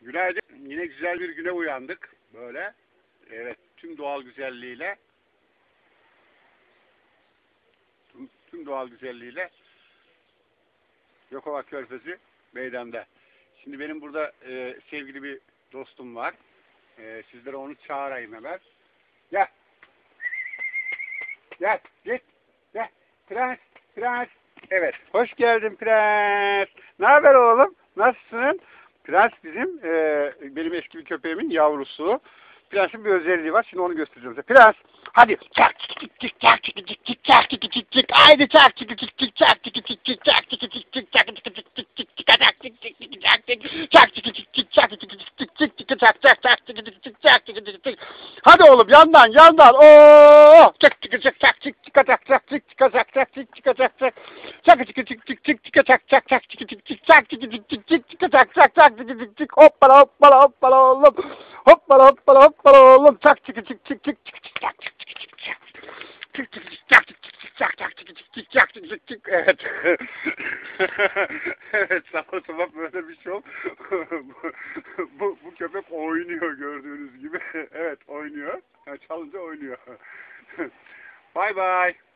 Günaydın. Yine güzel bir güne uyandık. Böyle. Evet. Tüm doğal güzelliğiyle. Tüm doğal güzelliğiyle. Yokova Körfezi meydanda. Şimdi benim burada sevgili bir dostum var. Sizlere onu çağırayım hemen. Gel. Gel. Git. Gel. Prens. Prens. Evet. Hoş geldin Prens. Ne haber oğlum? Nasılsın? Prens benim eski bir köpeğimin yavrusu. Prens'in bir özelliği var. Şimdi onu göstereceğim size. Prens, hadi. Çak çık çık çık çak çık çık çık çak çık çık çık. Haydi çak çık çık çık çak çık çık çık çak çık çık çık çak çık çık çık çık çak çık çık çık çak çık çık çak çık çık çık çak çak çak çık çık çık çak çık çık çık. Hadi oğlum yandan yandan. Oo! Çak çık çık çak çık çık çak çak çık çık çak çak çık çık çak çak. Çak çık çık çık çık çık çak çak çak çık çık çık çak çık çık çık çık çak çak çak çık çık çık. Hoppala hoppala hoppala oğlum. Hoppala hoppala hoppala oğlum. Çak çık çık çık çık çık çık çak çık çık çık çak. Çık çık çık çak çık çık çık çak çak çık çık çık çak çık çık çık. Evet. Evet, sabah sabah böyle bir şey. Bu köpek oynuyor gördüğünüz gibi. Evet, oynuyor. Çalınca oynuyor. Bye bye.